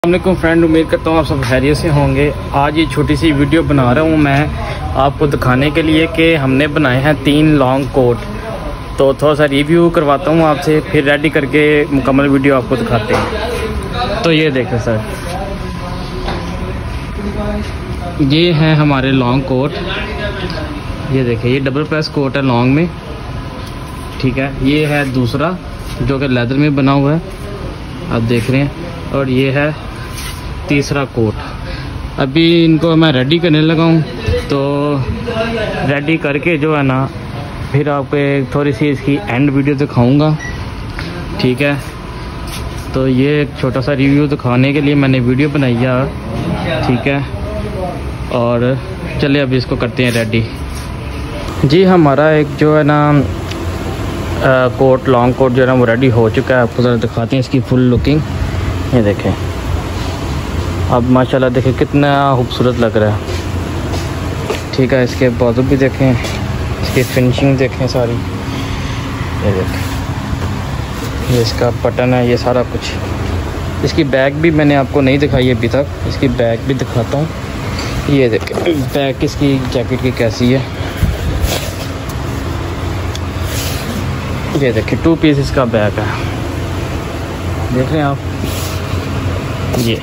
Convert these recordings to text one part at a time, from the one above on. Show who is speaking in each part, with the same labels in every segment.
Speaker 1: अस्सलामुअलैकुम फ्रेंड, उम्मीद करता हूँ आप सब खैरियत से होंगे। आज ये छोटी सी वीडियो बना रहा हूँ मैं आपको दिखाने के लिए कि हमने बनाए हैं 3 लॉन्ग कोट। तो थोड़ा सा रिव्यू करवाता हूँ आपसे, फिर रेडी करके मुकम्मल वीडियो आपको दिखाते हैं। तो ये देखें सर, ये है हमारे लॉन्ग कोट। ये देखें, ये डबल प्रेस कोट है लॉन्ग में, ठीक है। ये है दूसरा जो कि लेदर में बना हुआ है, आप देख रहे हैं। और ये है तीसरा कोट। अभी इनको मैं रेडी करने लगा हूँ, तो रेडी करके जो है ना फिर आपको एक थोड़ी सी इसकी एंड वीडियो दिखाऊंगा, ठीक है। तो ये एक छोटा सा रिव्यू दिखाने के लिए मैंने वीडियो बनाई है, ठीक है। और चलिए अभी इसको करते हैं रेडी। जी हमारा एक जो है ना कोट, लॉन्ग कोट जो है ना वो रेडी हो चुका है। आपको ज़रा दिखाते हैं इसकी फुल लुकिंग। ये देखें, अब माशाल्लाह देखें कितना खूबसूरत लग रहा है, ठीक है। इसके बाजू भी देखें, इसकी फिनिशिंग देखें सारी। ये देखें, ये इसका बटन है, ये सारा कुछ। इसकी बैग भी मैंने आपको नहीं दिखाई अभी तक, इसकी बैग भी दिखाता हूँ। ये देखें बैग इसकी जैकेट की कैसी है। ये देखिए 2 पीस इसका बैग है, देख रहे हैं आप। ये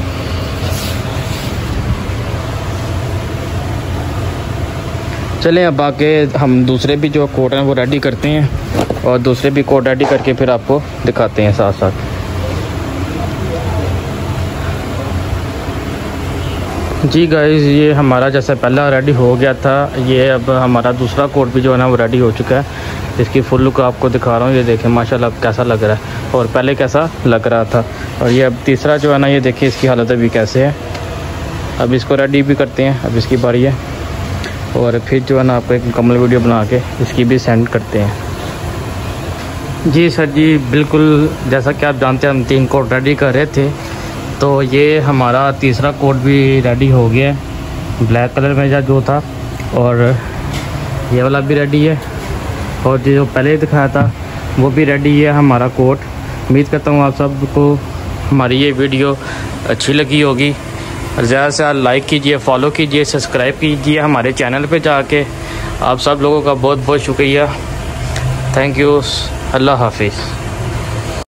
Speaker 1: चलें अब आके हम दूसरे भी जो कोट हैं वो रेडी करते हैं, और दूसरे भी कोट रेडी करके फिर आपको दिखाते हैं साथ साथ। जी गाइस, ये हमारा जैसे पहला रेडी हो गया था, ये अब हमारा दूसरा कोट भी जो है ना वो रेडी हो चुका है। इसकी फुल लुक आपको दिखा रहा हूँ। ये देखें माशाल्लाह कैसा लग रहा है, और पहले कैसा लग रहा था। और ये अब तीसरा जो है ना, ये देखिए इसकी हालत अभी कैसे है। अब इसको रेडी भी करते हैं, अब इसकी बारी है। और फिर जो है ना आपको एक मुकम्मल वीडियो बना के इसकी भी सेंड करते हैं। जी सर जी, बिल्कुल जैसा कि आप जानते हैं हम 3 कोट रेडी कर रहे थे, तो ये हमारा तीसरा कोट भी रेडी हो गया है, ब्लैक कलर में जो था। और ये वाला भी रेडी है, और जो पहले दिखाया था वो भी रेडी है हमारा कोट। उम्मीद करता हूँ आप सबको हमारी ये वीडियो अच्छी लगी होगी। और ज़्यादा से ज़्यादा लाइक कीजिए, फॉलो कीजिए, सब्सक्राइब कीजिए हमारे चैनल पे जाके। आप सब लोगों का बहुत बहुत शुक्रिया। Thank you. अल्लाह हाफिज़।